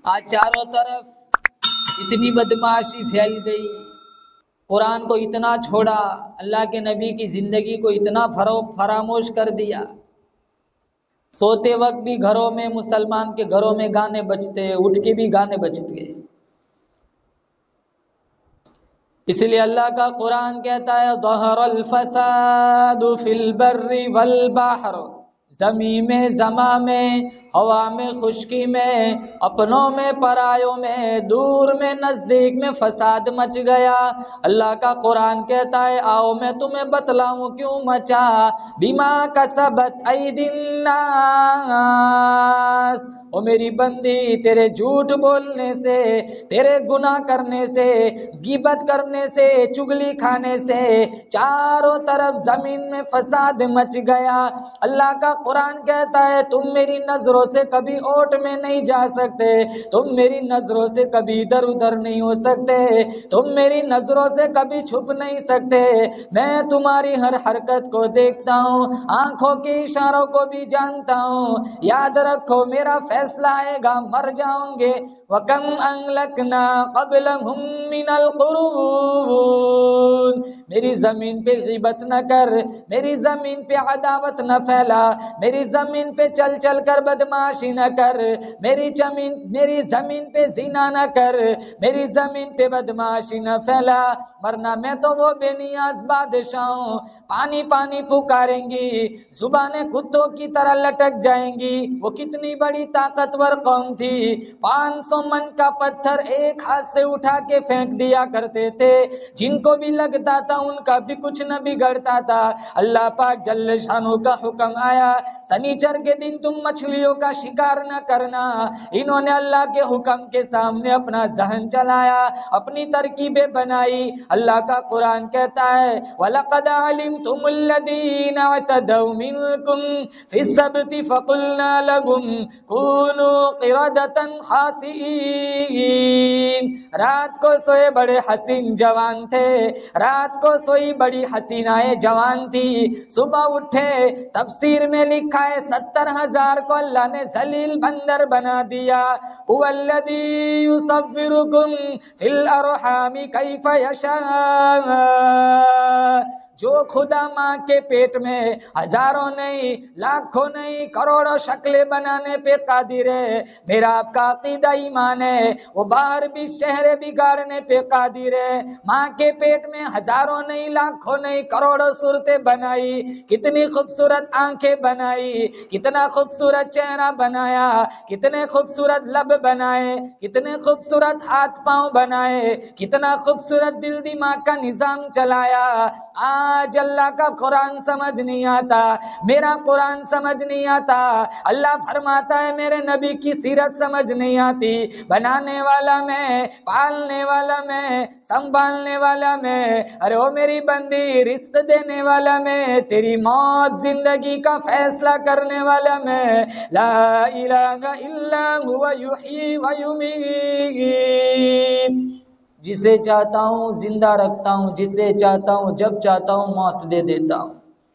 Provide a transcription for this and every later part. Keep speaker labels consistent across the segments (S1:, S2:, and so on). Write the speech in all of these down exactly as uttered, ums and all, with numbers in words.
S1: آج چاروں طرف اتنی بدمعاشی پھیل گئی، قرآن کو اتنا چھوڑا، اللہ کے نبی کی زندگی کو اتنا فراموش کر دیا۔ سوتے وقت بھی گھروں میں، مسلمان کے گھروں میں گانے بجتے، اٹھ کے بھی گانے بجتے۔ اس لیے اللہ کا قرآن کہتا ہے ظہر الفساد فی البر والبحر، زمین میں، زماں میں، ہوا میں، خشکی میں، اپنوں میں، پرایوں میں، دور میں، نزدیک میں فساد مچ گیا۔ اللہ کا قرآن کہتا ہے آؤ میں تمہیں بتلاؤں کیوں مچا، بما کسبت ایدی الناس، او میری بندی تیرے جھوٹ بولنے سے، تیرے گناہ کرنے سے، غیبت کرنے سے، چگلی کھانے سے چاروں طرف زمین میں فساد مچ گیا۔ اللہ کا قرآن کہتا ہے تم میری نظروں سے کبھی اوٹ میں نہیں جا سکتے، تم میری نظروں سے کبھی ادھر ادھر نہیں ہو سکتے، تم میری نظروں سے کبھی چھپ نہیں سکتے، میں تمہاری ہر حرکت کو دیکھتا ہوں، آنکھوں کے اشاروں کو بھی جانتا ہوں۔ یاد رکھو میرا فیصلہ آئے گا، مر جاؤں گے۔ وَكَمْ أَهْلَكْنَا قَبْلَهُمْ مِنَ الْقُرُونِ، میری زمین پہ غیبت نہ کر، میری زمین پہ عداوت نہ پھیلا، میری زمین پہ چل چل کر بدمعاشی نہ کر، میری زمین میری زمین پہ زنا نہ کر، میری زمین پہ بدمعاشی نہ پھیلا، ورنہ میں تو وہ بے نیاز بادشاہ ہوں۔ پانی پانی پکاریں گی، زبانیں کتوں کی طرح لٹک جائیں گی۔ وہ کتنی بڑی طاقتور قوم تھی، پانچ سو من کا پتھر ایک ہاتھ سے اٹھا کے پھینک دیا کرتے تھے، جن کو بھی لگتا تھا ان کا بھی کچھ نہ بگڑتا تھا۔ اللہ پاک جل شانہ کا حکم آیا سنیچر کے دن تم مچھلیوں کا شکار نہ کرنا۔ انہوں نے اللہ کے حکم کے سامنے اپنا ذہن چلایا، اپنی ترکیبیں بنائی۔ اللہ کا قرآن کہتا ہے وَلَقَدْ عَلِمْتُمُ الَّذِينَ اعْتَدَوْا مِنْكُمْ فِي السَّبْتِ فَقُلْنَا لَهُمْ كُونُوا قِرَدَةً خَاسِئِينَ۔ رات کو سوئے بڑے حسین جوان تھے، رات کو سوئی بڑی حسینائیں جوان تھی، صبح اٹھے، تفسیر میں لکھا ہے ستر ہزار کو اللہ نے ذلیل بندر بنا دیا۔ هُوَ الَّذِي يُصَوِّرُكُمْ فِي الْأَرْحَامِ كَيْفَ يَشَاءُ، جو خدا ماں کے پیٹ میں ہزاروں نہیں، لاکھوں نہیں، کروڑوں شکلیں بنانے پہ قادر ہے۔ میرا آپ کا عقیدہ ایمان ہے وہ باہر بھی شہر بگاڑنے پہ قادر ہے۔ ماں کے پیٹ میں ہزاروں نہیں، لاکھوں نہیں، کروڑوں صورتیں بنائی، کتنی خوبصورت آنکھیں بنائی، کتنا خوبصورت چہرہ بنایا، کتنے خوبصورت لب بنائے، کتنے خوبصورت ہاتھ پاؤں بنائے، کتنا خوبصورت دل دماغ کا نظام چلایا۔ آج اللہ کا قرآن سمجھ نہیں آتا، میرا قرآن سمجھ نہیں آتا، اللہ فرماتا ہے میرے نبی کی سیرت سمجھ نہیں آتی۔ بنانے والا میں، پالنے والا میں، سنبھالنے والا میں، ارے او میری بندی رزق دینے والا میں، تیری موت زندگی کا فیصلہ کرنے والا میں، لا الہ الا هو یحیی و یمیت، جسے چاہتا ہوں زندہ رکھتا ہوں، جسے چاہتا ہوں جب چاہتا ہوں موت دے دیتا ہوں۔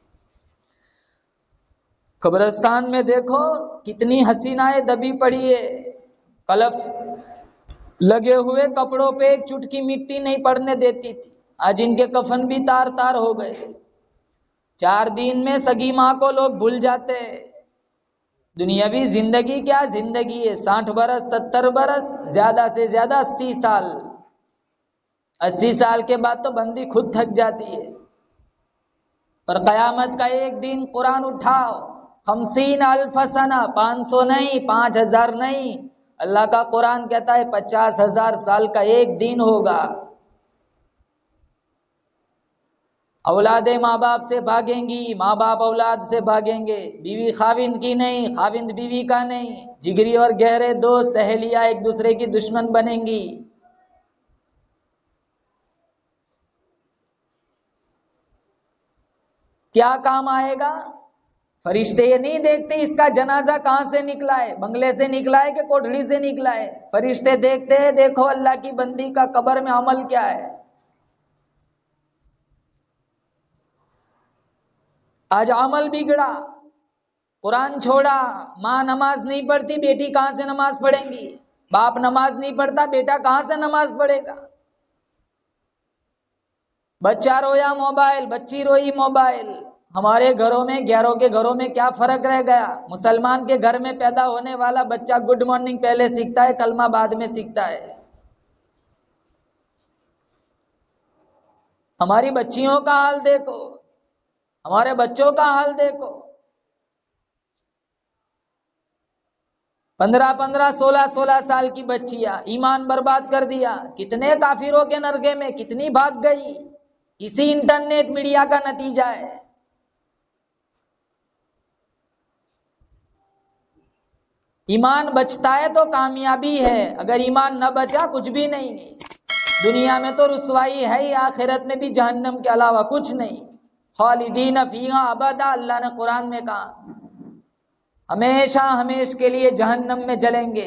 S1: قبرستان میں دیکھو کتنی حسینائیں دبی پڑی ہے، کلف لگے ہوئے کپڑوں پہ ایک چٹکی مٹی نہیں پڑنے دیتی تھی، آج ان کے کفن بھی تار تار ہو گئے۔ چار دن میں سگی ماں کو لوگ بھول جاتے۔ دنیاوی زندگی کیا زندگی ہے، ساٹھ برس، ستر برس، زیادہ سے زیادہ اسی سال۔ اسی سال کے بعد تو بندی خود تھک جاتی ہے۔ پر قیامت کا ایک دن قرآن اٹھاؤ، خمسین الف سنہ، پانچ سو نہیں، پانچ ہزار نہیں، اللہ کا قرآن کہتا ہے پچاس ہزار سال کا ایک دن ہوگا۔ اولادیں ماں باپ سے بھاگیں گی، ماں باپ اولاد سے بھاگیں گے، بیوی خاوند کی نہیں، خاوند بیوی کا نہیں، جگری اور گہرے دوست سہیلیاں ایک دوسرے کی دشمن بنیں گی۔ کیا کام آئے گا؟ فرشتے یہ نہیں دیکھتے اس کا جنازہ کہاں سے نکلا ہے، بنگلے سے نکلا ہے کہ کوٹھڑی سے نکلا ہے، فرشتے دیکھتے ہیں دیکھو اللہ کی بندی کا قبر میں عمل کیا ہے۔ آج عمل بگڑا، قرآن چھوڑا، ماں نماز نہیں پڑھتی، بیٹی کہاں سے نماز پڑھیں گی؟ باپ نماز نہیں پڑھتا، بیٹا کہاں سے نماز پڑھے گا؟ بچہ رویا موبائل، بچی روئی موبائل۔ ہمارے گھروں میں، غیروں کے گھروں میں کیا فرق رہ گیا؟ مسلمان کے گھر میں پیدا ہونے والا بچہ گڈ مارننگ پہلے سیکھتا ہے، کلمہ بعد میں سیکھتا ہے۔ ہماری بچیوں کا حال دیکھو، ہمارے بچوں کا حال دیکھو، پندرہ پندرہ سولہ سولہ سال کی بچیاں، ایمان برباد کر دیا۔ کتنے کافروں کے نرغے میں کتنی بھاگ گئی، اسی انٹرنیٹ میڈیا کا نتیجہ ہے۔ ایمان بچتا ہے تو کامیابی ہے، اگر ایمان نہ بچا کچھ بھی نہیں۔ دنیا میں تو رسوائی ہے ہی، آخرت میں بھی جہنم کے علاوہ کچھ نہیں۔ خالدین فیہا ابدا، اللہ نے قرآن میں کہا ہمیشہ ہمیش کے لیے جہنم میں جلیں گے۔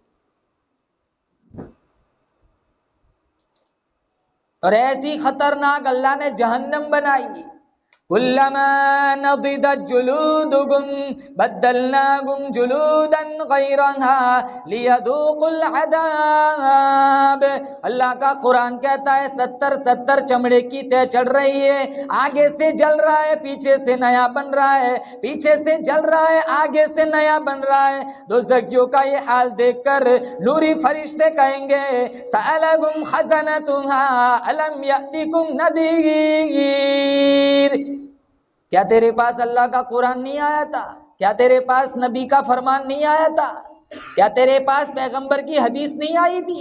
S1: اور ایسی خطرناک اللہ نے جہنم بنائی، کلما نضجت جلودهم بدلناهم جلودا غیرها لیذوقوا العذاب۔ اللہ کا قرآن کہتا ہے ستر ستر چمڑے کی طے چڑھ رہی ہے، آگے سے جل رہا ہے پیچھے سے نیا بن رہا ہے، پیچھے سے جل رہا ہے آگے سے نیا بن رہا ہے۔ دوزخیوں کا یہ حال دیکھ کر نوری فرشتے کہیں گے سألهم خزنتها الم یأتکم نذیر، کیا تیرے پاس اللہ کا قرآن نہیں آیا تھا؟ کیا تیرے پاس نبی کا فرمان نہیں آیا تھا؟ کیا تیرے پاس پیغمبر کی حدیث نہیں آئی تھی؟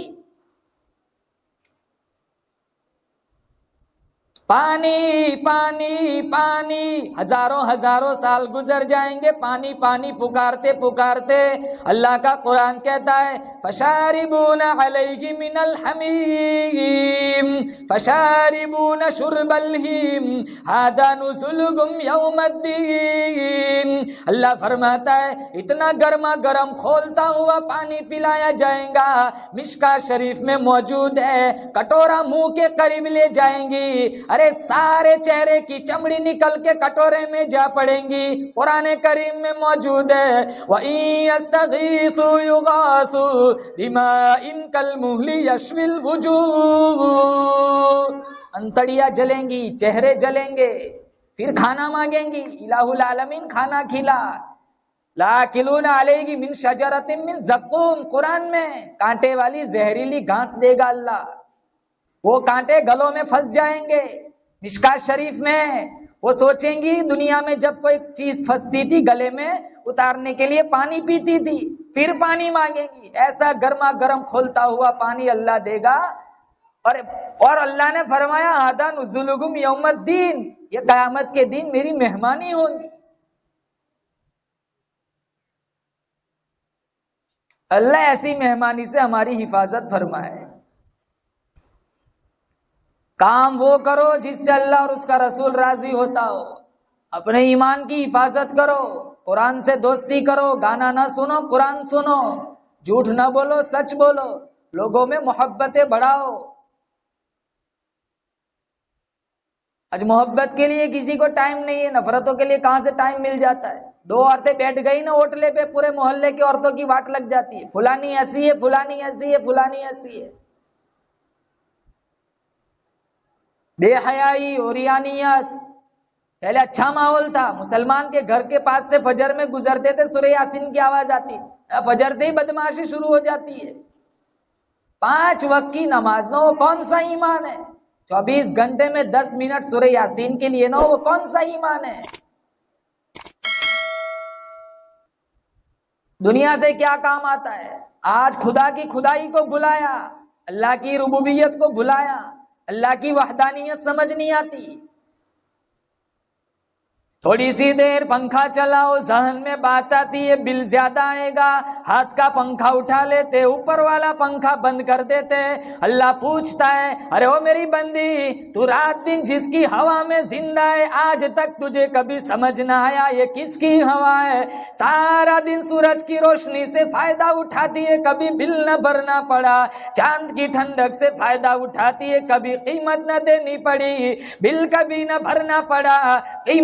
S1: پانی پانی پانی، ہزاروں ہزاروں سال گزر جائیں گے پانی پانی پکارتے پکارتے۔ اللہ کا قرآن کہتا ہے فشاربون علیہ من الحمیم فشاربون شرب الہیم ھذا نزلهم یوم الدین۔ اللہ فرماتا ہے اتنا گرما گرم کھولتا ہوا پانی پلایا جائے گا، مشکا شریف میں موجود ہے، کٹورا منہ کے قریب لے جائیں گی، ارے سارے چہرے کی چمڑی نکل کے کٹورے میں جا پڑیں گی۔ قرآن کریم میں موجود ہے وَإِن يَسْتَغِيثُوا يُغَاثُوا بِمَاءٍ كَالْمُهْلِ يَشْوِي الْوُجُوهَ۔ انتڑیاں جلیں گی، چہرے جلیں گے، پھر کھانا مانگیں گی، الہ العالمین کھانا کھلا۔ لَآكِلُونَ عَلَيْهِ مِن شَجَرَةٍ مِّن زَقُّومٍ، قرآن میں کانٹے والی زہریلی گھاس دے گا اللہ، وہ کانٹے گلوں میں پھنس جائیں گے۔ مشکات شریف میں وہ سوچیں گی دنیا میں جب کوئی چیز پھنستی تھی گلے میں اتارنے کے لیے پانی پیتی تھی، پھر پانی مانگیں گی، ایسا گرما گرم کھولتا ہوا پانی اللہ دے گا۔ اور اور اللہ نے فرمایا ھذا نزلکم یوم الدین، یہ قیامت کے دن میری مہمانی ہوگی۔ اللہ ایسی مہمانی سے ہماری حفاظت فرمائے۔ کام وہ کرو جس سے اللہ اور اس کا رسول راضی ہوتا ہو، اپنے ایمان کی حفاظت کرو، قرآن سے دوستی کرو، گانا نہ سنو قرآن سنو، جھوٹ نہ بولو سچ بولو، لوگوں میں محبتیں بڑھاؤ۔ آج محبت کے لیے کسی کو ٹائم نہیں ہے، نفرتوں کے لیے کہاں سے ٹائم مل جاتا ہے؟ دو عورتیں بیٹھ گئی نا ہوٹلے پہ، پورے محلے کی عورتوں کی واٹ لگ جاتی ہے، فلانی ایسی ہے فلانی ایسی ہے فلانی ایسی ہے۔ بے حیائی، اوریانیت۔ پہلے اچھا ماحول تھا، مسلمان کے گھر کے پاس سے فجر میں گزرتے تھے سورہ یاسین کی آواز آتی، فجر سے ہی بدمعاشی شروع ہو جاتی ہے۔ پانچ وقت کی نماز نہ، وہ کون سا ایمان ہے؟ چوبیس گھنٹے میں دس منٹ سورہ یاسین کے لیے نہ، وہ کون سا ایمان ہے؟ دنیا سے کیا کام آتا ہے؟ آج خدا کی خدائی کو بھلایا، اللہ کی ربوبیت کو بھلایا، اللہ کی وحدانیت سمجھ نہیں آتی۔ تھوڑی سی دیر پنکھا چلاؤ، ذہن میں بات آتی ہے بل زیادہ آئے گا، ہاتھ کا پنکھا اٹھا لیتے، اوپر والا پنکھا بند کر دیتے۔ اللہ پوچھتا ہے ارے او میری بندی، تو رات دن جس کی ہوا میں زندہ ہے، آج تک تجھے کبھی سمجھ نہ آیا یہ کس کی ہوا ہے؟ سارا دن سورج کی روشنی سے فائدہ اٹھاتی ہے، کبھی بل نہ بھرنا پڑا، چاند کی ٹھنڈک سے فائدہ اٹھاتی ہے، کبھی قیمت نہ دینی پڑی، بل کبھی نہ بھرنا پڑا، قیمت کبھی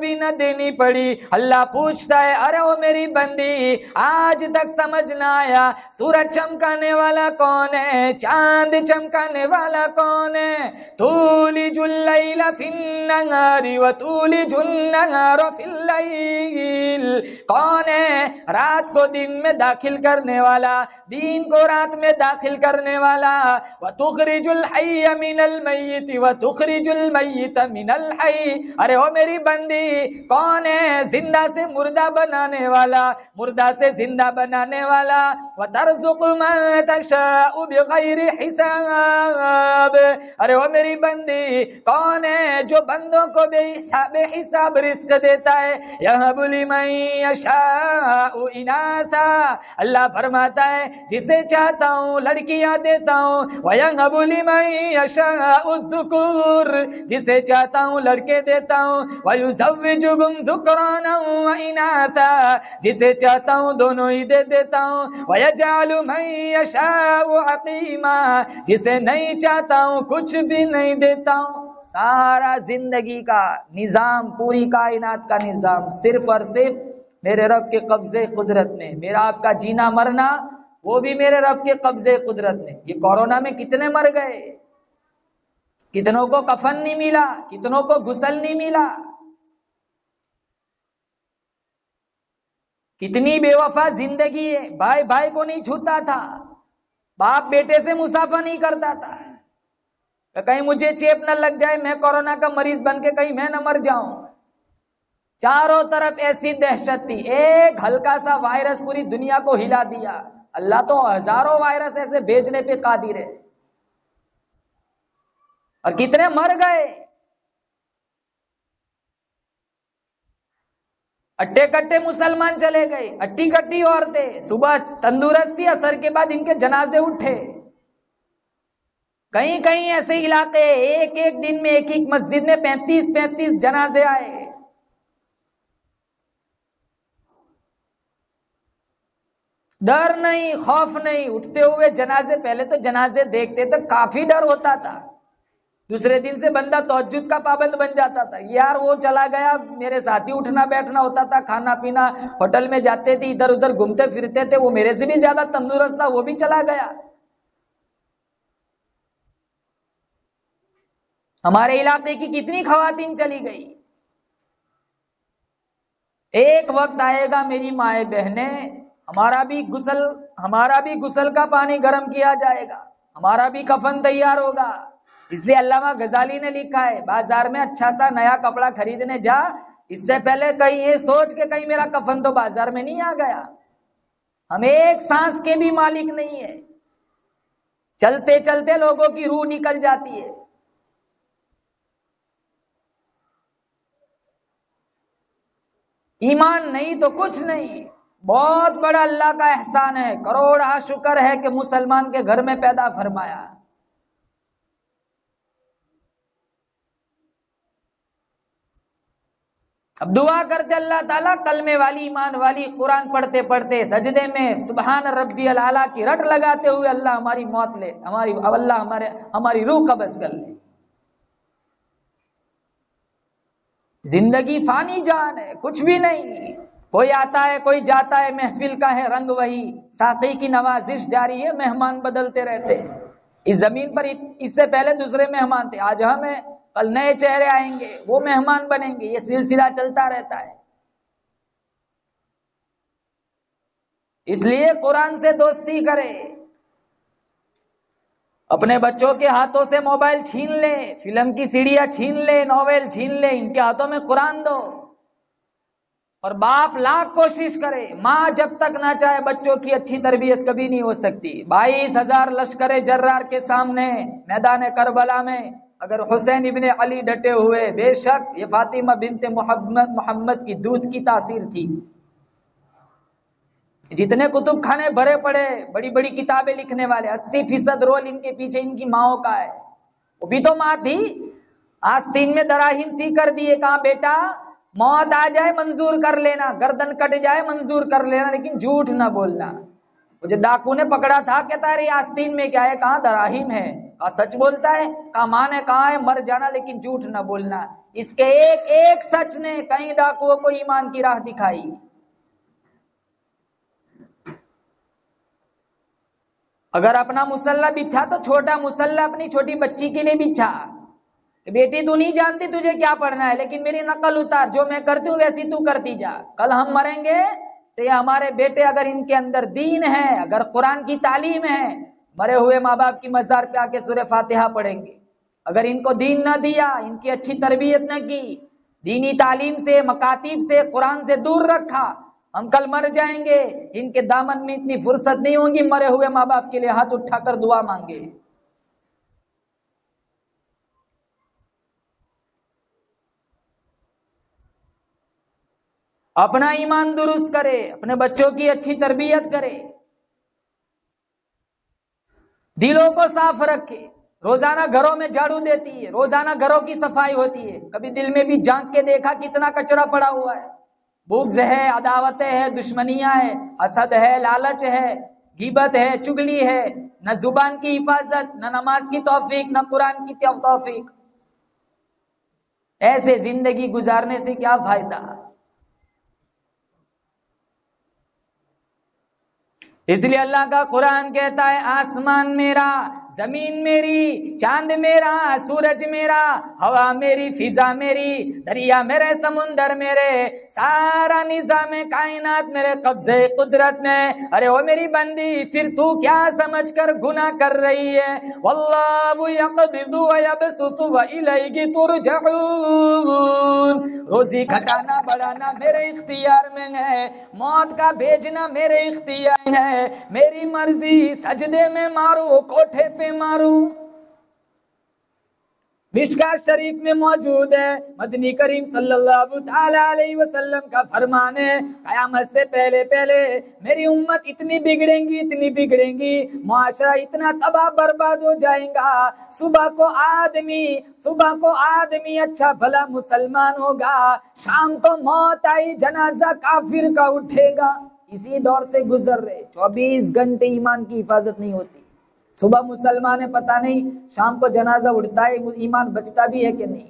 S1: بھی نہ دینی پڑی. اللہ پوچھتا ہے ارے وہ میری بندی آج تک سمجھ نہ آیا سورج چمکانے والا کون ہے, چاند چمکانے والا کون ہے؟ تولج اللیل فی النہار وتولج النہار فی اللیل. کون ہے رات کو دن میں داخل کرنے والا, دین کو رات میں داخل کرنے والا. وتخرج الحی من المیت وتخرج المیت من الحی. ارے او میری بندی کون ہے زندہ سے مردہ بنانے والا, مردہ سے زندہ بنانے والا. وترزق من تشاء بغیر حساب. ارے او میری بندی کون ہے جو بندوں کو بے حساب حساب رزق دیتا ہے. یہب لمن یشاء اناثا. اللہ فرماتا ہے جسے چاہتا ہوں لڑکیاں دیتا ہوں. وَيَهَبُ لِمَن يَشَاءُ الذُّكُورَ. جسے چاہتا ہوں لڑکے دیتا ہوں. وَيُزَوِّجُهُمْ ذُكْرَانًا وَإِنَاثًا. جسے چاہتا ہوں دونوں ہی دے دیتا ہوں. وَيَجْعَلُ مَن يَشَاءُ عَقِيمًا. جسے نہیں چاہتا ہوں کچھ بھی نہیں دیتا ہوں. سارا زندگی کا نظام, پوری کائنات کا نظام صرف اور صرف میرے رب کے قبضے قدرت میں. میرا آپ کا جینا مرنا وہ بھی میرے رب کے قبضے قدرت میں. یہ کورونا میں کتنے مر گئے, کتنوں کو کفن نہیں ملا, کتنوں کو غسل نہیں ملا, کتنی بے وفا زندگی ہے. بھائی بھائی کو نہیں چھوتا تھا, باپ بیٹے سے مسافہ نہیں کرتا تھا. کہیں مجھے چیپ نہ لگ جائے, میں کورونا کا مریض بن کے کہیں میں نہ مر جاؤں. چاروں طرف ایسی دہشت تھی, ایک ہلکا سا وائرس پوری دنیا کو ہلا دیا. اللہ تو ہزاروں وائرس ایسے بھیجنے پہ قادر ہے. اور کتنے مر گئے. اٹے کٹے مسلمان چلے گئے, اٹی کٹی عورتیں, صبح تندرستی اثر کے بعد ان کے جنازے اٹھے. کہیں کہیں ایسے علاقے ایک ایک دن میں ایک ایک مسجد میں پینتیس پینتیس جنازے آئے. ڈر نہیں, خوف نہیں, اٹھتے ہوئے جنازے. پہلے تو جنازے دیکھتے تو کافی ڈر ہوتا تھا, دوسرے دن سے بندہ تہجد کا پابند بن جاتا تھا. یار وہ چلا گیا, میرے ساتھ ہی اٹھنا بیٹھنا ہوتا تھا, کھانا پینا ہوٹل میں جاتے تھے, ادھر ادھر گھومتے پھرتے تھے, وہ میرے سے بھی زیادہ تندرست تھا, وہ بھی چلا گیا. ہمارے علاقے کی کتنی خواتین چلی گئی. ایک وقت آئے گا میری مائیں بہنیں, ہمارا بھی غسل ہمارا بھی غسل کا پانی گرم کیا جائے گا, ہمارا بھی کفن تیار ہوگا. اس لیے علامہ غزالی نے لکھا ہے بازار میں اچھا سا نیا کپڑا خریدنے جا, اس سے پہلے کہیں یہ سوچ کے کہیں میرا کفن تو بازار میں نہیں آ گیا. ہم ایک سانس کے بھی مالک نہیں ہے, چلتے چلتے لوگوں کی روح نکل جاتی ہے. ایمان نہیں تو کچھ نہیں. بہت بڑا اللہ کا احسان ہے, کروڑا شکر ہے کہ مسلمان کے گھر میں پیدا فرمایا. اب دعا کرتے اللہ تعالیٰ کلمے والی ایمان والی قرآن پڑھتے پڑھتے سجدے میں سبحان ربی الاعلیٰ کی رٹ لگاتے ہوئے اللہ ہماری موت لے, ہماری اللہ ہمارے ہماری روح قبض کر لے. زندگی فانی جان ہے, کچھ بھی نہیں. کوئی آتا ہے کوئی جاتا ہے, محفل کا ہے رنگ وہی, ساقی کی نوازش جاری ہے, مہمان بدلتے رہتے. اس زمین پر اس سے پہلے دوسرے مہمان تھے, آج ہم ہیں, کل نئے چہرے آئیں گے, وہ مہمان بنیں گے. یہ سلسلہ چلتا رہتا ہے. اس لیے قرآن سے دوستی کرے. اپنے بچوں کے ہاتھوں سے موبائل چھین لے, فلم کی سیڑیاں چھین لے, ناول چھین لے, ان کے ہاتھوں میں قرآن دو. اور باپ لاکھ کوشش کرے, ماں جب تک نہ چاہے بچوں کی اچھی تربیت کبھی نہیں ہو سکتی. بائیس ہزار لشکر جرار کے سامنے میدان کربلا میں اگر حسین ابن علی ڈٹے ہوئے, بے شک یہ فاطمہ بنت محمد محمد کی دودھ کی تاثیر تھی. جتنے کتب خانے بھرے پڑے, بڑی بڑی کتابیں لکھنے والے, اسی فیصد رول ان کے پیچھے ان کی ماؤں کا ہے. وہ بھی تو ماں تھی. آستین میں دراہیم سی کر دیے, کہا بیٹا موت آ جائے منظور کر لینا, گردن کٹ جائے منظور کر لینا, لیکن جھوٹ نہ بولنا. وہ جو ڈاکو نے پکڑا تھا کہتا ہے آستین میں کیا ہے, کہاں دراہیم ہے, کہا سچ بولتا ہے؟ کہا ماں نے کہا ہے مر جانا لیکن جھوٹ نہ بولنا۔ اس کے ایک ایک سچ نے کئی ڈاکوؤں کو ایمان کی راہ دکھائی۔ اگر اپنا مسلح بچھا تو چھوٹا مسلح اپنی چھوٹی بچی کے لیے بچھا کہ بیٹی تو نہیں جانتی تجھے کیا پڑھنا ہے، لیکن میری نقل اتار، جو میں کرتی ہوں ویسی تو کرتی جا۔ کل ہم مریں گے تو یہ ہمارے بیٹے اگر ان کے اندر دین ہے، اگر قرآن کی تعلیم ہے، مرے ہوئے ماں باپ کی مزار پہ آ کے سورہ فاتحہ پڑھیں گے۔ اگر ان کو دین نہ دیا، ان کی اچھی تربیت نہ کی، دینی تعلیم سے، مکاتب سے، قرآن سے دور رکھا، ہم کل مر جائیں گے، ان کے دامن میں اتنی فرصت نہیں ہوگی مرے ہوئے ماں باپ کے لیے ہاتھ اٹھا کر دعا مانگے۔ اپنا ایمان درست کرے، اپنے بچوں کی اچھی تربیت کرے، دلوں کو صاف رکھے، روزانہ گھروں میں جھاڑو دیتی ہے، روزانہ گھروں کی صفائی ہوتی ہے، کبھی دل میں بھی جھانک کے دیکھا کتنا کچرا پڑا ہوا ہے، بغض ہے، عداوتیں ہے، دشمنیاں ہے، حسد ہے، لالچ ہے، غیبت ہے، چگلی ہے، نہ زبان کی حفاظت، نہ نماز کی توفیق، نہ قرآن کی توفیق۔ ایسے زندگی گزارنے سے کیا فائدہ؟ اس لیے اللہ کا قرآن کہتا ہے آسمان میرا، زمین میری، چاند میرا، سورج میرا، ہوا میری، فضا میری، دریا میرے، سمندر میرے، سارا نظام کائنات میرے قبضے قدرت میں۔ ارے وہ میری بندی پھر تو کیا سمجھ کر گناہ کر رہی ہے؟ واللہ یقبض ویبسط والیہ ترجعون۔ روزی گھٹانا بڑھانا میرے اختیار میں ہے، موت کا بھیجنا میرے اختیار میں ہے، میری مرضی، سجدے میں مارو، کوٹھے پہ مارو۔ مشکات شریف میں موجود ہے، مدنی کریم صلی اللہ تعالی علیہ وسلم کا فرمان ہے قیامت سے پہلے پہلے میری امت اتنی بگڑیں گی، اتنی بگڑیں گی، معاشرہ اتنا تباہ برباد ہو جائے گا، صبح کو آدمی صبح کو آدمی اچھا بھلا مسلمان ہوگا، شام کو موت آئی جنازہ کافر کا اٹھے گا۔ اسی دور سے گزر رہے، چوبیس گھنٹے ایمان کی حفاظت نہیں ہوتی۔ صبح مسلمان ہے پتہ نہیں، شام کو جنازہ اٹھتا ہے، ایمان بچتا بھی ہے کہ نہیں۔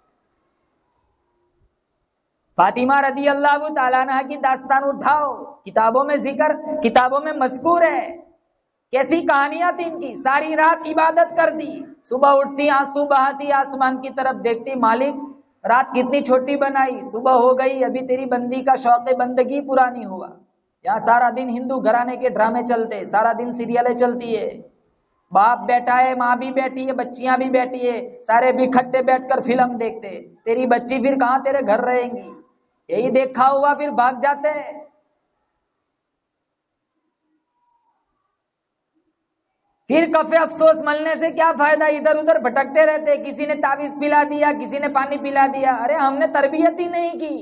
S1: فاطمہ رضی اللہ تعالیٰ عنہ کی داستان اٹھاؤ، کتابوں میں ذکر، کتابوں میں مذکور ہے، کیسی کہانیاں تھی ان کی۔ ساری رات عبادت کر دی، صبح اٹھتی، آنسو بہاتی، آسمان کی طرف دیکھتی، مالک رات کتنی چھوٹی بنائی، صبح ہو گئی، ابھی تیری بندی کا شوق بندگی پورا نہیں ہوا۔ یہاں سارا دن ہندو گھرانے کے ڈرامے چلتے، سارا دن سیریلیں چلتی ہے، باپ بیٹھا ہے، ماں بھی بیٹھی ہے، بچیاں بھی بیٹھی ہے، سارے بھی اکٹھے بیٹھ کر فلم دیکھتے، تیری بچی پھر کہاں تیرے گھر رہیں گی؟ یہی دیکھا ہوا پھر بھاگ جاتے ہیں۔ پھر کفے افسوس ملنے سے کیا فائدہ، ادھر ادھر بھٹکتے رہتے، کسی نے تعویذ پلا دیا، کسی نے پانی پلا دیا، ارے ہم نے تربیت ہی نہیں کی۔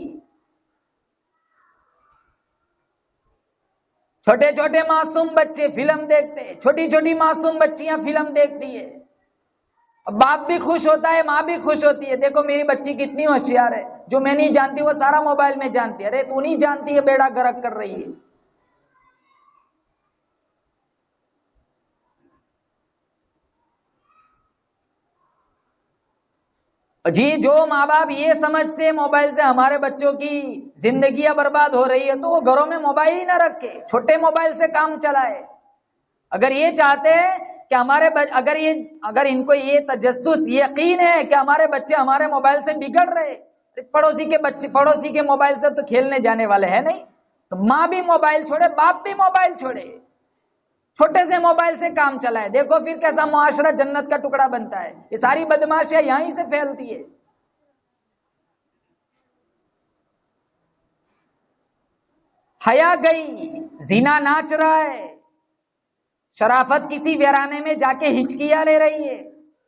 S1: چھوٹے چھوٹے معصوم بچے فلم دیکھتے، چھوٹی چھوٹی معصوم بچیاں فلم دیکھتی ہے، باپ بھی خوش ہوتا ہے، ماں بھی خوش ہوتی ہے، دیکھو میری بچی کتنی ہوشیار ہے، جو میں نہیں جانتی وہ سارا موبائل میں جانتی ہے، ارے تو نہیں جانتی ہے، بیڑا گرک کر رہی ہے۔ جی جو ماں باپ یہ سمجھتے ہیں موبائل سے ہمارے بچوں کی زندگیاں برباد ہو رہی ہے، تو وہ گھروں میں موبائل ہی نہ رکھے، چھوٹے موبائل سے کام چلائے۔ اگر یہ چاہتے ہیں کہ ہمارے اگر یہ اگر ان کو یہ تجسس یقین ہے کہ ہمارے بچے ہمارے موبائل سے بگڑ رہے، پڑوسی کے بچے پڑوسی کے موبائل سے تو کھیلنے جانے والے ہیں نہیں، تو ماں بھی موبائل چھوڑے، باپ بھی موبائل چھوڑے، چھوٹے سے موبائل سے کام چلائے، دیکھو پھر کیسا معاشرہ جنت کا ٹکڑا بنتا ہے۔ یہ ساری بدماشیاں یہیں سے پھیلتی ہے۔ حیا گئی، زنا ناچ رہا ہے، شرافت کسی ویرانے میں جا کے ہچکیاں لے رہی ہے،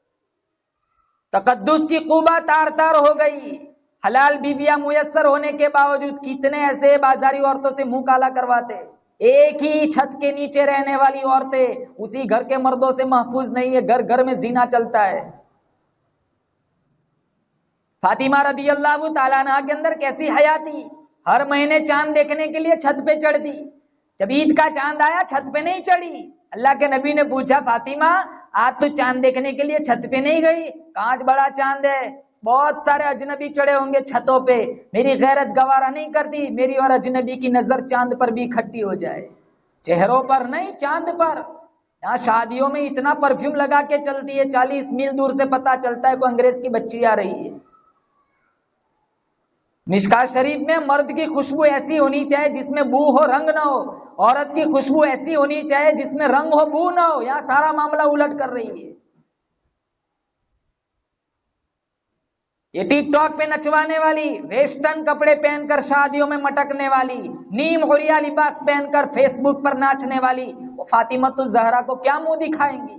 S1: تقدس کی قوبہ تار تار ہو گئی، حلال بیویاں میسر ہونے کے باوجود کتنے ایسے بازاری عورتوں سے منہ کالا کرواتے، ایک ہی چھت کے نیچے رہنے والی عورتیں اسی گھر کے مردوں سے محفوظ نہیں ہے، گھر گھر میں زنا چلتا ہے۔ فاطمہ رضی اللہ تعالیٰ عنہ کے اندر کیسی حیا تھی، ہر مہینے چاند دیکھنے کے لیے چھت پہ چڑھتی، جب عید کا چاند آیا چھت پہ نہیں چڑھی، اللہ کے نبی نے پوچھا فاطمہ آج تو چاند دیکھنے کے لیے چھت پہ نہیں گئی؟ کہاں بڑا چاند ہے، بہت سارے اجنبی چڑھے ہوں گے چھتوں پہ، میری غیرت گوارا نہیں کرتی میری اور اجنبی کی نظر چاند پر بھی اکٹھی ہو جائے، چہروں پر نہیں چاند پر۔ یہاں شادیوں میں اتنا پرفیوم لگا کے چلتی ہے، چالیس میل دور سے پتا چلتا ہے کوئی انگریز کی بچی آ رہی ہے۔ مشکات شریف میں مرد کی خوشبو ایسی ہونی چاہیے جس میں بو ہو رنگ نہ ہو، عورت کی خوشبو ایسی ہونی چاہیے جس میں رنگ ہو بو نہ ہو۔ یہاں سارا معاملہ الٹ کر رہی ہے۔ یہ ٹک ٹاک پہ نچوانے والی، ویسٹرن کپڑے پہن کر شادیوں میں مٹکنے والی، نیم حریہ لباس پہن کر فیس بک پر ناچنے والی، وہ فاطمۃ الزہرا کو کیا منہ دکھائیں گی؟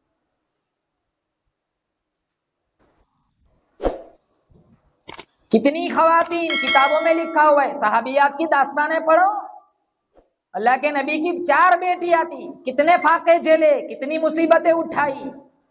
S1: کتنی خواتین، کتابوں میں لکھا ہوا ہے، صحابیات کی داستانیں پڑھو، اللہ کے نبی کی چار بیٹیاں تھی، کتنے فاقے جھیلے، کتنی مصیبتیں اٹھائی۔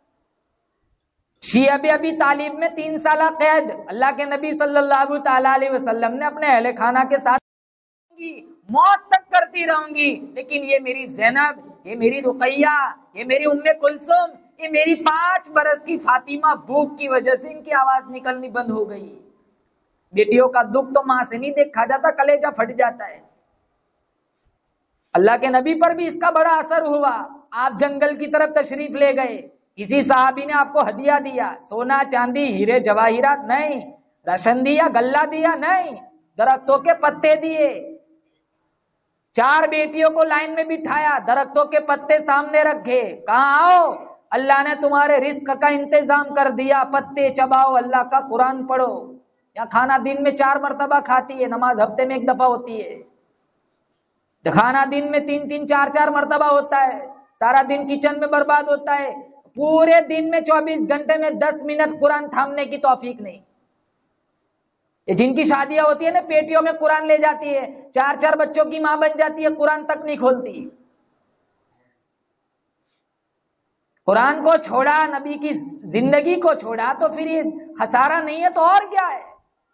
S1: شیعہ بھی ابھی طالب میں تین سالہ قید، اللہ کے نبی صلی اللہ تعالی علیہ وسلم نے اپنے اہل خانہ کے ساتھ موت تک کرتی رہوں گی، لیکن یہ میری زینب، یہ میری رقیہ، یہ میری ام کلثوم، یہ میری پانچ برس کی فاطمہ بھوک کی وجہ سے ان کی آواز نکلنی بند ہو گئی۔ بیٹیوں کا دکھ تو ماں سے نہیں دیکھا جاتا، کلیجہ پھٹ جاتا ہے۔ اللہ کے نبی پر بھی اس کا بڑا اثر ہوا۔ آپ جنگل کی طرف تشریف لے گئے، کسی صحابی نے آپ کو ہدیہ دیا، سونا چاندی ہیرے جواہرات نہیں، راشن دیا، گلہ دیا نہیں، درختوں کے پتے دیے۔ چار بیٹیوں کو لائن میں بٹھایا، درختوں کے پتے سامنے رکھے، کہاں آؤ اللہ نے تمہارے رزق کا انتظام کر دیا، پتے چباؤ، اللہ کا قرآن پڑھو۔ یا کھانا دن میں چار مرتبہ کھاتی ہے، نماز ہفتے میں ایک دفعہ ہوتی ہے، کھانا دن میں تین تین چار چار مرتبہ ہوتا ہے، سارا دن کچن میں برباد ہوتا ہے، پورے دن میں چوبیس گھنٹے میں دس منٹ قرآن تھامنے کی توفیق نہیں۔ یہ جن کی شادیاں ہوتی ہے نا، پیٹیوں میں قرآن لے جاتی ہے، چار چار بچوں کی ماں بن جاتی ہے، قرآن تک نہیں کھولتی۔ قرآن کو چھوڑا، نبی کی زندگی کو چھوڑا، تو پھر یہ خسارہ نہیں ہے تو اور کیا ہے؟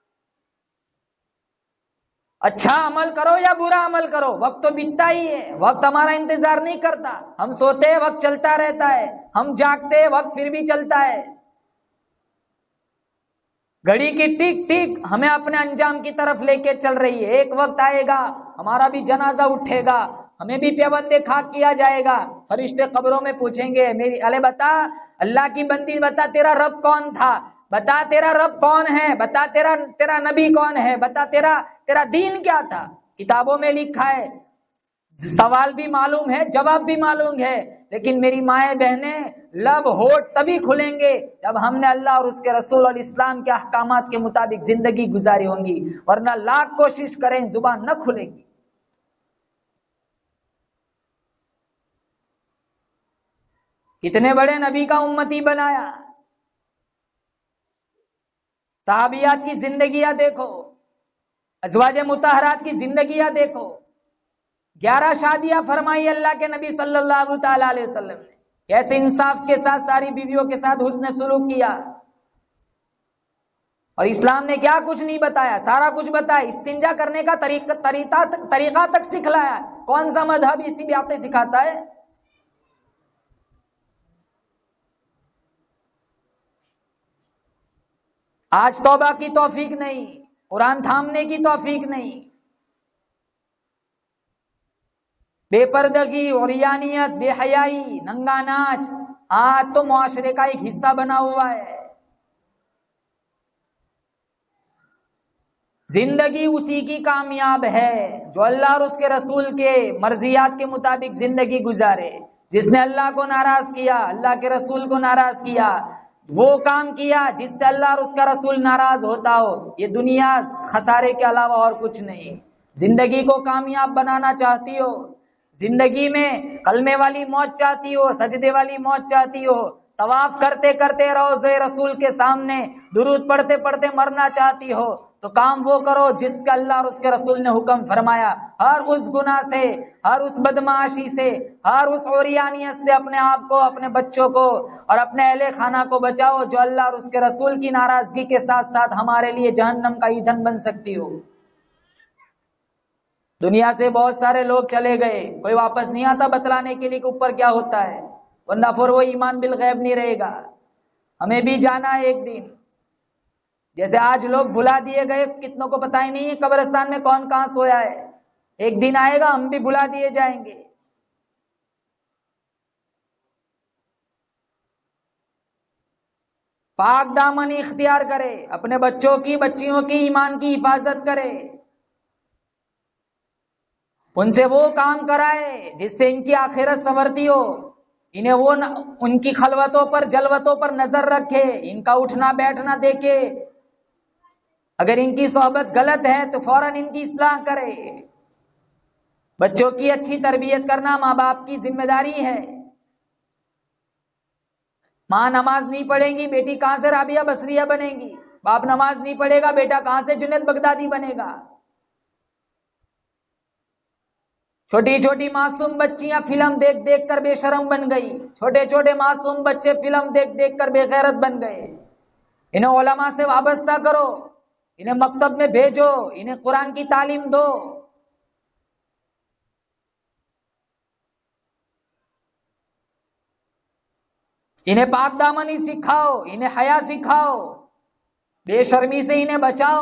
S1: اچھا عمل کرو یا برا عمل کرو، وقت تو بیتتا ہی ہے، وقت ہمارا انتظار نہیں کرتا، ہم سوتے وقت چلتا رہتا ہے، ہم جاگتے وقت پھر بھی چلتا ہے۔ گھڑی کی ٹک ٹک ہمیں اپنے انجام کی طرف لے کے چل رہی ہے۔ ایک وقت آئے گا ہمارا بھی جنازہ اٹھے گا، ہمیں بھی پیوند خاک کیا جائے گا، فرشتے قبروں میں پوچھیں گے میری الے بتا اللہ کی بندی، بتا تیرا رب کون تھا، بتا تیرا رب کون ہے، بتا تیرا تیرا نبی کون ہے، بتا تیرا تیرا دین کیا تھا۔ کتابوں میں لکھا ہے، سوال بھی معلوم ہے، جواب بھی معلوم ہے، لیکن میری مائیں بہنیں لب ہوٹ تبھی کھلیں گے جب ہم نے اللہ اور اس کے رسول اور اسلام کے احکامات کے مطابق زندگی گزاری ہوں گی، ورنہ لاکھ کوشش کریں زبان نہ کھلے گی۔ کتنے بڑے نبی کا امتی بنایا، صحابیات کی زندگیاں دیکھو، ازواج مطہرات کی زندگیاں دیکھو، گیارہ شادیاں فرمائی اللہ کے نبی صلی اللہ تعالی علیہ وسلم نے، کیسے انصاف کے ساتھ ساری بیویوں کے ساتھ حسن سلوک کیا، اور اسلام نے کیا کچھ نہیں بتایا، سارا کچھ بتایا، استنجا کرنے کا طریقہ طریقہ طریقہ تک سکھلایا۔ کون سا مذہب اسی باتیں سکھاتا ہے؟ آج توبہ کی توفیق نہیں، قرآن تھامنے کی توفیق نہیں، بے پردگی، عریانیت، بے حیائی، ننگا ناچ آج تو معاشرے کا ایک حصہ بنا ہوا ہے۔ زندگی اسی کی کامیاب ہے جو اللہ اور اس کے رسول کے مرضیات کے مطابق زندگی گزارے۔ جس نے اللہ کو ناراض کیا، اللہ کے رسول کو ناراض کیا، وہ کام کیا جس سے اللہ اور اس کا رسول ناراض ہوتا ہو، یہ دنیا خسارے کے علاوہ اور کچھ نہیں۔ زندگی کو کامیاب بنانا چاہتی ہو، زندگی میں کلمے والی موت چاہتی ہو، سجدے والی موت چاہتی ہو، طواف کرتے کرتے روضہ رسول کے سامنے درود پڑھتے پڑھتے مرنا چاہتی ہو، تو کام وہ کرو جس کا اللہ اور اس کے رسول نے حکم فرمایا۔ ہر اس گناہ سے، ہر اس بدمعاشی سے، ہر اس عریانیت سے اپنے آپ کو، اپنے بچوں کو اور اپنے اہل خانہ کو بچاؤ جو اللہ اور اس کے رسول کی ناراضگی کے ساتھ ساتھ ہمارے لیے جہنم کا ایندھن بن سکتی ہو۔ دنیا سے بہت سارے لوگ چلے گئے، کوئی واپس نہیں آتا بتلانے کے لیے کہ اوپر کیا ہوتا ہے، ورنہ پھر وہ ایمان بالغیب نہیں رہے گا۔ ہمیں بھی جانا ہے ایک دن، جیسے آج لوگ بھلا دیے گئے، کتنوں کو پتہ ہی نہیں ہے قبرستان میں کون کہاں سویا ہے۔ ایک دن آئے گا ہم بھی بھلا دیے جائیں گے۔ پاک دامن اختیار کرے، اپنے بچوں کی بچیوں کی ایمان کی حفاظت کرے، ان سے وہ کام کرائے جس سے ان کی آخرت سنورتی ہو، انہیں وہ ن... ان کی خلوتوں پر جلوتوں پر نظر رکھے، ان کا اٹھنا بیٹھنا دیکھے، اگر ان کی صحبت غلط ہے تو فوراً ان کی اصلاح کرے۔ بچوں کی اچھی تربیت کرنا ماں باپ کی ذمہ داری ہے۔ ماں نماز نہیں پڑھے گی، بیٹی کہاں سے رابعہ بصریہ بنے گی؟ باپ نماز نہیں پڑھے گا، بیٹا کہاں سے جنید بغدادی بنے گا؟ چھوٹی چھوٹی معصوم بچیاں فلم دیکھ دیکھ کر بے شرم بن گئی، چھوٹے چھوٹے معصوم بچے فلم دیکھ دیکھ کر بے غیرت بن گئے۔ انہیں علماء سے وابستہ کرو، انہیں مکتب میں بھیجو، انہیں قرآن کی تعلیم دو۔ انہیں پاک دامنی سکھاؤ، انہیں حیا سکھاؤ، بے شرمی سے انہیں بچاؤ۔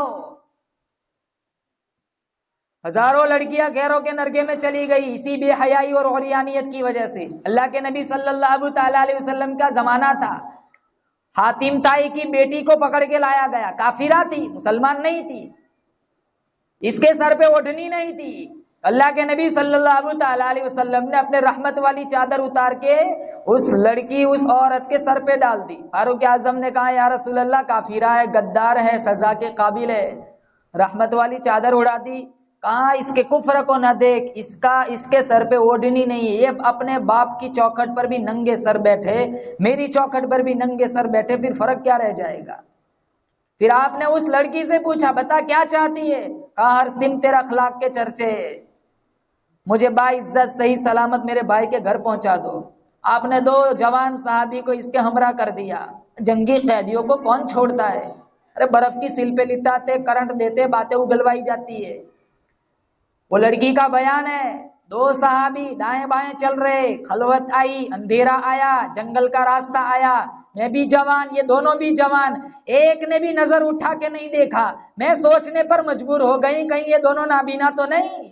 S1: ہزاروں لڑکیاں غیروں کے نرگے میں چلی گئی اسی بے حیائی اور عریانیت کی وجہ سے۔ اللہ کے نبی صلی اللہ تعالی علیہ وسلم کا زمانہ تھا، حاتم تائی کی بیٹی کو پکڑ کے لایا گیا، کافرہ تھی، مسلمان نہیں تھی، اس کے سر پہ اوڑھنی نہیں تھی۔ اللہ کے نبی صلی اللہ تعالی علیہ وسلم نے اپنے رحمت والی چادر اتار کے اس لڑکی اس عورت کے سر پہ ڈال دی۔ فاروق اعظم نے کہا یا رسول اللہ کافرہ ہے، غدار ہے، سزا کے قابل ہے۔ رحمت والی چادر اڑا دی، کہاں اس کے کفر کو نہ دیکھ، اس کا اس کے سر پہ اوڑھنی نہیں ہے، یہ اپنے باپ کی چوکھٹ پر بھی ننگے سر بیٹھے، میری چوکھٹ پر بھی ننگے سر بیٹھے، پھر فرق کیا رہ جائے گا؟ پھر آپ نے اس لڑکی سے پوچھا بتا کیا چاہتی ہے؟ کہا ہر سم تیرا اخلاق کے چرچے، مجھے با عزت صحیح سلامت میرے بھائی کے گھر پہنچا دو۔ آپ نے دو جوان صحابی کو اس کے ہمراہ کر دیا۔ جنگی قیدیوں کو کون چھوڑتا ہے؟ ارے برف کی سل پہ لٹاتے، کرنٹ دیتے، باتیں اگلوائی جاتی ہے۔ وہ لڑکی کا بیان ہے، دو صحابی دائیں بائیں چل رہے، خلوت آئی، اندھیرا آیا، جنگل کا راستہ آیا، میں بھی جوان، یہ دونوں بھی جوان، ایک نے بھی نظر اٹھا کے نہیں دیکھا۔ میں سوچنے پر مجبور ہو گئی کہیں یہ دونوں نابینا تو نہیں۔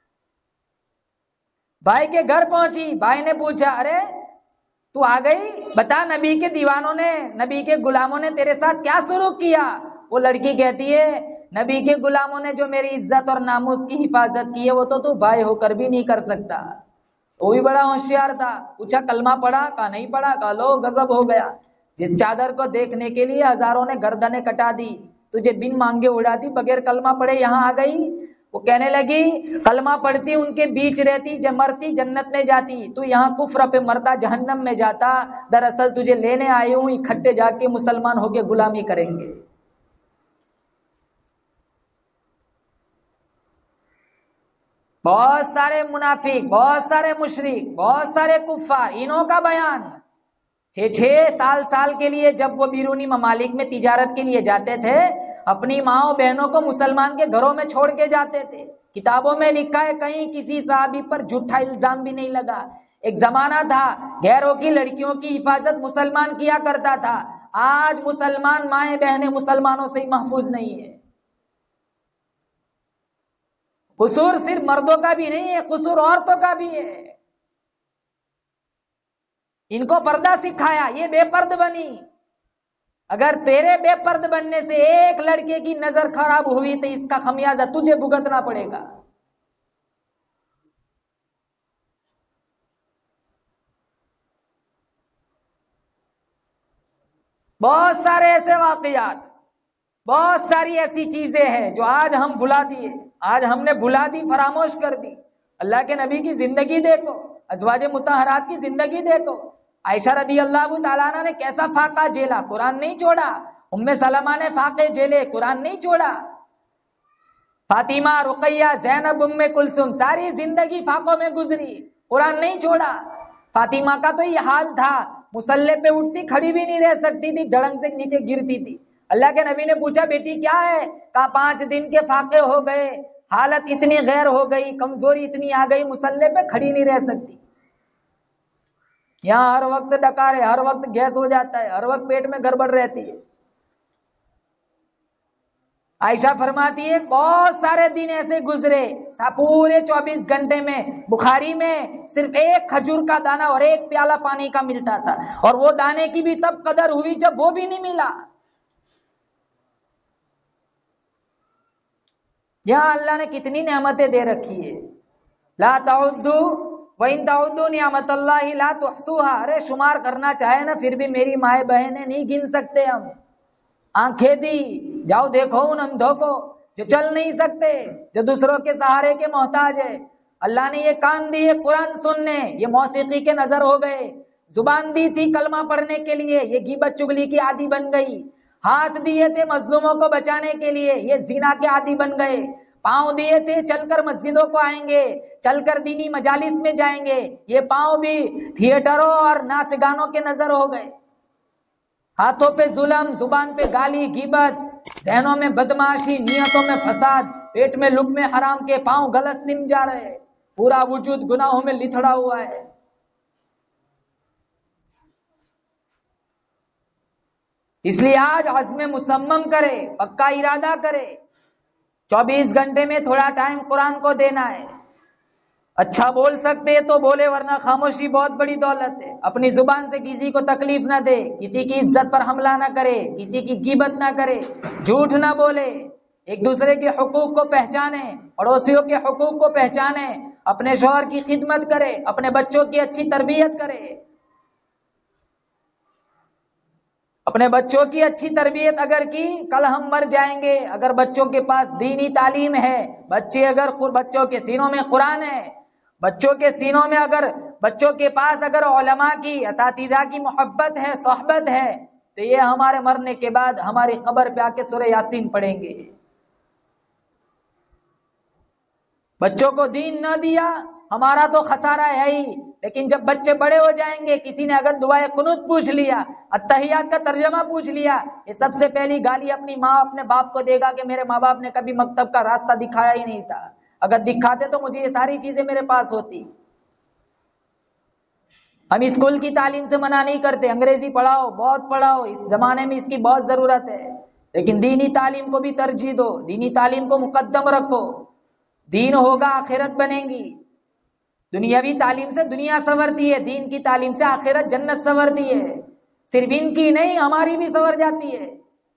S1: بھائی کے گھر پہنچی، بھائی نے پوچھا ارے تو آ گئی، بتا نبی کے دیوانوں نے، نبی کے غلاموں نے تیرے ساتھ کیا سلوک کیا؟ وہ لڑکی کہتی ہے نبی کے غلاموں نے جو میری عزت اور ناموس کی حفاظت کی ہے وہ تو تو بھائی ہو کر بھی نہیں کر سکتا۔ وہ بھی بڑا ہوشیار تھا، پوچھا کلمہ پڑھا؟ کہا نہیں پڑھا۔ کہا لو غضب ہو گیا، جس چادر کو دیکھنے کے لیے ہزاروں نے گردنیں کٹا دی، تجھے بن مانگے اڑا دی، بغیر کلمہ پڑھے یہاں آ گئی۔ وہ کہنے لگی کلمہ پڑھتی ان کے بیچ رہتی، جب مرتی جنت میں جاتی، تو یہاں کفر پہ مرتا جہنم میں جاتا۔ دراصل تجھے لینے آئی ہوں، اکٹھے جا کے مسلمان ہو کے غلامی کریں گے۔ بہت سارے منافق، بہت سارے مشرک، بہت سارے کفار، انہوں کا بیان چھ چھ سال سال کے لیے جب وہ بیرونی ممالک میں تجارت کے لیے جاتے تھے، اپنی ماں بہنوں کو مسلمان کے گھروں میں چھوڑ کے جاتے تھے۔ کتابوں میں لکھا ہے کہیں کسی صحابی پر جھوٹا الزام بھی نہیں لگا۔ ایک زمانہ تھا غیروں کی لڑکیوں کی حفاظت مسلمان کیا کرتا تھا، آج مسلمان مائیں بہنیں مسلمانوں سے ہی محفوظ نہیں ہے۔ قصور صرف مردوں کا بھی نہیں ہے، قصور عورتوں کا بھی ہے۔ ان کو پردہ سکھایا، یہ بے پرد بنی۔ اگر تیرے بے پرد بننے سے ایک لڑکے کی نظر خراب ہوئی تو اس کا خمیازہ تجھے بھگتنا پڑے گا۔ بہت سارے ایسے واقعات، بہت ساری ایسی چیزیں ہیں جو آج ہم بھلا دیے، آج ہم نے بھلا دی، فراموش کر دی۔ اللہ کے نبی کی زندگی دیکھو، ازواج مطہرات کی زندگی دیکھو، عائشہ رضی اللہ تعالیٰ عنہ نے کیسا فاقہ جھیلا، قرآن نہیں چھوڑا۔ ام سلمہ نے فاقے جھیلے، قرآن نہیں چھوڑا۔ فاطمہ، رقیہ، زینب، ام کلثوم ساری زندگی فاقوں میں گزری، قرآن نہیں چھوڑا۔ فاطمہ کا تو یہ حال تھا، مصلی پہ اٹھتی کھڑی بھی نہیں رہ سکتی تھی، دڑنگ سے نیچے گرتی تھی۔ اللہ کے نبی نے پوچھا بیٹی کیا ہے؟ کہا پانچ دن کے فاقے ہو گئے، حالت اتنی غیر ہو گئی، کمزوری اتنی آ گئی، مصلے پہ کھڑی نہیں رہ سکتی، یہاں ہر وقت ڈکارے، ہر وقت گیس ہو جاتا ہے، ہر وقت پیٹ میں گڑبڑ رہتی ہے۔ عائشہ فرماتی ہے بہت سارے دن ایسے گزرے، پورے چوبیس گھنٹے میں بخاری میں صرف ایک کھجور کا دانہ اور ایک پیالہ پانی کا ملتا تھا، اور وہ دانے کی بھی تب قدر ہوئی جب وہ بھی نہیں ملا۔ یہاں اللہ نے کتنی نعمتیں دے رکھی ہے، لا تعدوا وَإِن تَعُدُّوا نِعْمَتَ اللَّهِ لَا تُحْصُوهَا، ارے شمار کرنا چاہے نا پھر بھی میری مائیں بہنیں نہیں گن سکتے ہم۔ آنکھیں دی، جاؤ دیکھو ان اندھوں کو جو چل نہیں سکتے، جو دوسروں کے سہارے کے محتاج ہے۔ اللہ نے یہ کان دیے قرآن سننے، یہ موسیقی کے نظر ہو گئے۔ زبان دی تھی کلمہ پڑھنے کے لیے، یہ غیبت چگلی کی عادی بن گئی۔ ہاتھ دیے تھے مظلوموں کو بچانے کے لیے، یہ زنا کے عادی بن گئے۔ پاؤں دیے تھے چل کر مسجدوں کو آئیں گے، چل کر دینی مجالس میں جائیں گے، یہ پاؤں بھی تھیٹروں اور ناچ گانوں کے نظر ہو گئے۔ ہاتھوں پہ ظلم، زبان پہ گالی غیبت، ذہنوں میں بدمعاشی، نیتوں میں فساد، پیٹ میں لقمہ میں حرام کے، پاؤں غلط سم جا رہے ہیں، پورا وجود گناہوں میں لتھڑا ہوا ہے۔ اس لیے آج عزم مصمم کرے، پکا ارادہ کرے، چوبیس گھنٹے میں تھوڑا ٹائم قرآن کو دینا ہے۔ اچھا بول سکتے تو بولے، ورنہ خاموشی بہت بڑی دولت ہے۔ اپنی زبان سے کسی کو تکلیف نہ دے، کسی کی عزت پر حملہ نہ کرے، کسی کی غیبت نہ کرے، جھوٹ نہ بولے، ایک دوسرے کے حقوق کو پہچانے، پڑوسیوں کے حقوق کو پہچانے، اپنے شوہر کی خدمت کرے، اپنے بچوں کی اچھی تربیت کرے۔ اپنے بچوں کی اچھی تربیت اگر کی، کل ہم مر جائیں گے۔ اگر بچوں کے پاس دینی تعلیم ہے، بچے اگر بچوں کے سینوں میں قرآن ہے، بچوں کے سینوں میں اگر بچوں کے پاس اگر علماء کی، اساتذہ کی محبت ہے، صحبت ہے، تو یہ ہمارے مرنے کے بعد ہماری قبر پہ آ کے سورہ یاسین پڑھیں گے۔ بچوں کو دین نہ دیا ہمارا تو خسارہ ہے ہی، لیکن جب بچے بڑے ہو جائیں گے، کسی نے اگر دعائے قنوت پوچھ لیا، اتحیات کا ترجمہ پوچھ لیا، یہ سب سے پہلی گالی اپنی ماں اپنے باپ کو دے گا کہ میرے ماں باپ نے کبھی مکتب کا راستہ دکھایا ہی نہیں تھا، اگر دکھاتے تو مجھے یہ ساری چیزیں میرے پاس ہوتی۔ ہم اسکول کی تعلیم سے منع نہیں کرتے، انگریزی پڑھاؤ، بہت پڑھاؤ، اس زمانے میں اس کی بہت ضرورت ہے، لیکن دینی تعلیم کو بھی ترجیح دو، دینی تعلیم کو مقدم رکھو۔ دین ہوگا آخرت بنیں گی۔ دنیاوی تعلیم سے دنیا سنورتی ہے، دین کی تعلیم سے آخرت جنت سنورتی ہے، صرف ان کی نہیں ہماری بھی سنور جاتی ہے۔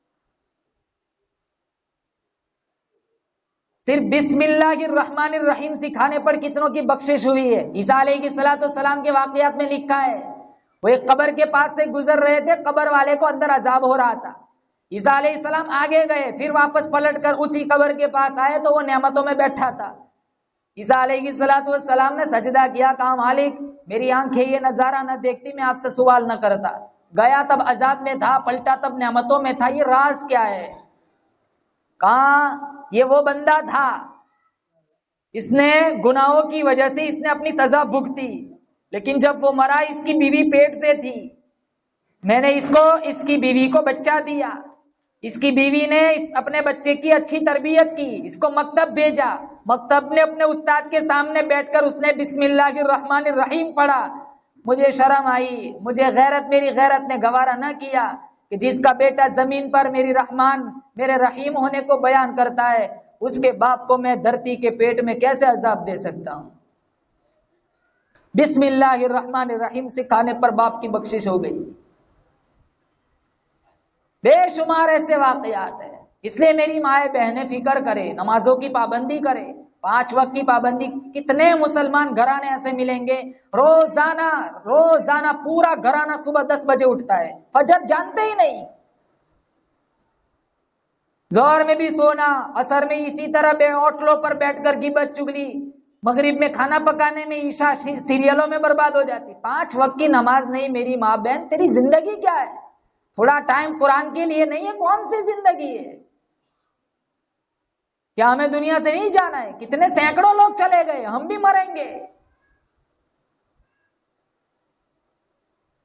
S1: صرف بسم اللہ الرحمن الرحیم سکھانے پر کتنوں کی بخشش ہوئی ہے۔ عیسیٰ علیہ الصلوۃ والسلام کے واقعات میں لکھا ہے، وہ ایک قبر کے پاس سے گزر رہے تھے، قبر والے کو اندر عذاب ہو رہا تھا، عیسیٰ علیہ السلام آگے گئے، پھر واپس پلٹ کر اسی قبر کے پاس آئے تو وہ نعمتوں میں بیٹھا تھا۔ عیسیٰ علیہ الصلوۃ والسلام نے سجدہ کیا، کہا مالک میری آنکھیں یہ نظارہ نہ دیکھتی، میں آپ سے سوال نہ کرتا۔ گیا تب عذاب میں تھا، پلٹا تب نعمتوں میں تھا، یہ راز کیا ہے؟ کہا یہ وہ بندہ تھا، اس نے گناہوں کی وجہ سے اس نے اپنی سزا بھگتی، لیکن جب وہ مرا اس کی بیوی پیٹ سے تھی، میں نے اس کو اس کی بیوی کو بچہ دیا، اس کی بیوی نے اس اپنے بچے کی اچھی تربیت کی، اس کو مکتب بھیجا، مکتب نے اپنے استاد کے سامنے بیٹھ کر اس نے بسم اللہ الرحمن الرحیم پڑھا۔ مجھے شرم آئی، مجھے غیرت میری غیرت نے گوارا نہ کیا کہ جس کا بیٹا زمین پر میری رحمان میرے رحیم ہونے کو بیان کرتا ہے، اس کے باپ کو میں دھرتی کے پیٹ میں کیسے عذاب دے سکتا ہوں۔ بسم اللہ الرحمن الرحیم سکھانے پر باپ کی بخشش ہو گئی۔ بے شمار ایسے واقعات ہیں، اس لیے میری مائیں بہنیں فکر کرے، نمازوں کی پابندی کرے، پانچ وقت کی پابندی۔ کتنے مسلمان گھرانے ایسے ملیں گے روزانہ روزانہ پورا گھرانہ صبح دس بجے اٹھتا ہے، فجر جانتے ہی نہیں، ظہر میں بھی سونا، عصر میں اسی طرح بے ہوٹلوں پر بیٹھ کر غیبت چگلی، مغرب میں کھانا پکانے میں، عشاء سیریلوں میں برباد ہو جاتی۔ پانچ وقت کی نماز نہیں، میری ماں بہن تیری زندگی کیا ہے؟ تھوڑا ٹائم قرآن کے لیے نہیں ہے، کون سی زندگی ہے؟ کیا ہمیں دنیا سے نہیں جانا ہے؟ کتنے سینکڑوں لوگ چلے گئے، ہم بھی مریں گے۔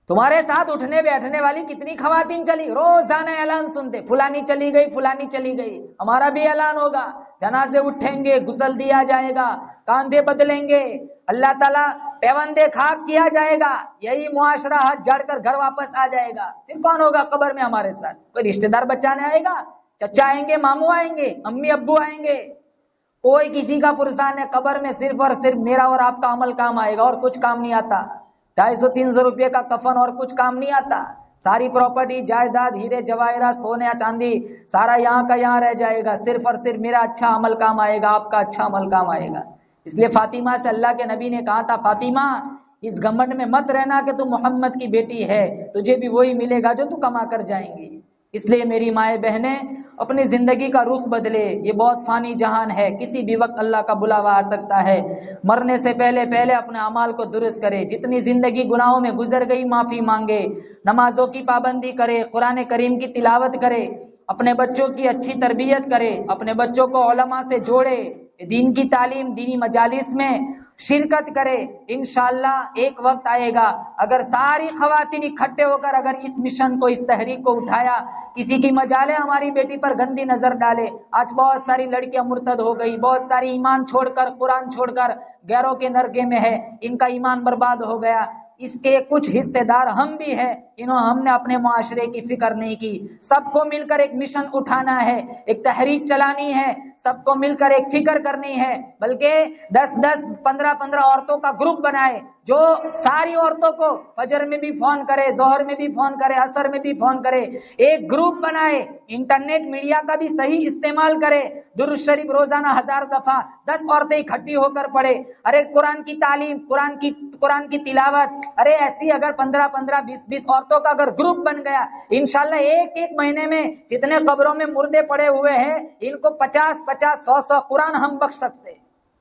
S1: تمہارے ساتھ اٹھنے بیٹھنے والی کتنی خواتین چلی، روزانہ اعلان سنتے، فلانی چلی گئی، فلانی چلی گئی۔ ہمارا بھی اعلان ہوگا، جنازے اٹھیں گے، غسل دیا جائے گا، کاندھے بدلیں گے، اللہ تعالیٰ پیوندے خاک کیا جائے گا، یہی معاشرہ ہاتھ جھاڑ کر گھر واپس آ جائے گا۔ پھر کون ہوگا قبر میں ہمارے ساتھ؟ کوئی رشتہ دار بچانے آئے گا؟ چچا آئیں گے، ماموں آئیں گے، امی ابو آئیں گے؟ کوئی کسی کا پرسان ہے؟ قبر میں صرف اور صرف میرا اور آپ کا عمل کام آئے گا، اور کچھ کام نہیں آتا۔ ڈھائی سو تین سو روپے کا کفن، اور کچھ کام نہیں آتا۔ ساری پراپرٹی، جائیداد، ہیرے جواہرات، سونے چاندی، سارا یہاں کا یہاں رہ جائے گا، صرف اور صرف میرا اچھا عمل کام آئے گا، آپ کا اچھا عمل کام آئے گا۔ اس لیے فاطمہ سے اللہ کے نبی نے کہا تھا، فاطمہ اس گھمنڈ میں مت رہنا کہ تو محمد کی بیٹی ہے، تجھے بھی وہی ملے گا جو تو کما کر جائیں گی۔ اس لیے میری مائیں بہنیں، اپنی زندگی کا رخ بدلے، یہ بہت فانی جہان ہے، کسی بھی وقت اللہ کا بلاوا آ سکتا ہے۔ مرنے سے پہلے پہلے اپنے اعمال کو درست کرے، جتنی زندگی گناہوں میں گزر گئی معافی مانگے، نمازوں کی پابندی کرے، قرآن کریم کی تلاوت کرے، اپنے بچوں کی اچھی تربیت کرے، اپنے بچوں کو علماء سے جوڑے، دین کی تعلیم، دینی مجالس میں شرکت کرے۔ انشاءاللہ ایک وقت آئے گا، اگر ساری خواتین اکٹھے ہو کر اگر اس مشن کو، اس تحریک کو اٹھایا، کسی کی مجالے ہماری بیٹی پر گندی نظر ڈالے، آج بہت ساری لڑکیاں مرتد ہو گئی، بہت ساری ایمان چھوڑ کر، قرآن چھوڑ کر غیروں کے نرگے میں ہے، ان کا ایمان برباد ہو گیا۔ اس کے کچھ حصے دار ہم بھی ہیں، انہوں ہم نے اپنے معاشرے کی فکر نہیں کی۔ سب کو مل کر ایک مشن اٹھانا ہے، ایک تحریک چلانی ہے، سب کو مل کر ایک فکر کرنی ہے، بلکہ دس دس پندرہ پندرہ عورتوں کا گروپ بنائے، جو ساری عورتوں کو فجر میں بھی فون کرے، ظہر میں بھی فون کرے، عصر میں بھی فون کرے، ایک گروپ بنائے، انٹرنیٹ میڈیا کا بھی صحیح استعمال کرے، درود شریف روزانہ ہزار دفعہ دس عورتیں اکٹھی ہو کر پڑھے، ارے قرآن کی تعلیم، قرآن کی قرآن کی تلاوت، ارے ایسی اگر پندرہ پندرہ بیس بیس عورتوں کا اگر گروپ بن گیا، انشاءاللہ ایک ایک مہینے میں جتنے قبروں میں مردے پڑے ہوئے ہیں، ان کو پچاس پچاس سو سو قرآن ہم بخش سکتے۔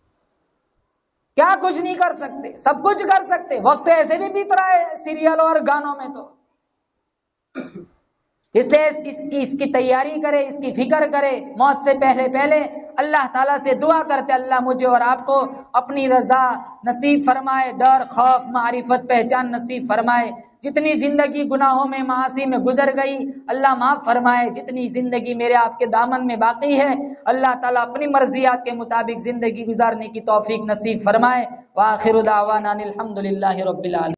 S1: کیا کچھ نہیں کر سکتے؟ سب کچھ کر سکتے۔ وقت ایسے بھی بیت رہا ہے سیریل اور گانوں میں، تو اس لیے اس کی اس کی تیاری کرے، اس کی فکر کرے، موت سے پہلے پہلے اللہ تعالیٰ سے دعا کرتے، اللہ مجھے اور آپ کو اپنی رضا نصیب فرمائے، ڈر، خوف، معرفت، پہچان نصیب فرمائے۔ جتنی زندگی گناہوں میں، معاصی میں گزر گئی، اللہ معاف فرمائے۔ جتنی زندگی میرے آپ کے دامن میں باقی ہے، اللہ تعالیٰ اپنی مرضیات کے مطابق زندگی گزارنے کی توفیق نصیب فرمائے۔ وآخر دعوانا الحمد للہ رب العالمین۔